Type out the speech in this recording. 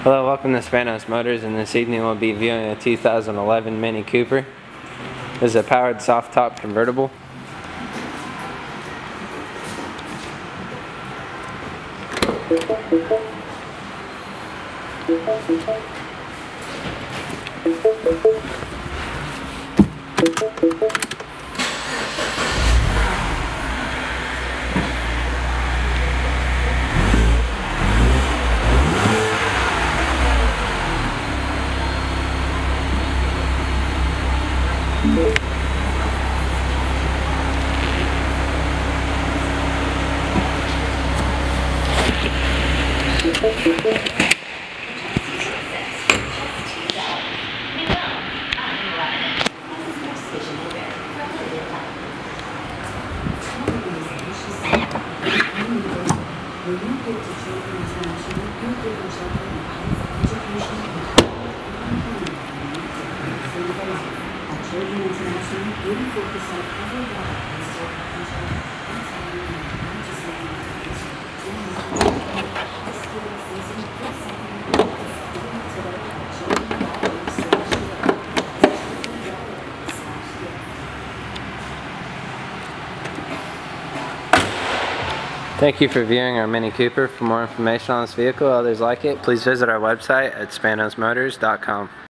Hello, welcome to Spanos Motors, and this evening we'll be viewing a 2011 Mini Cooper. This is a powered soft top convertible. Thank you for viewing our Mini Cooper. For more information on this vehicle or others like it, please visit our website at spanosmotors.com.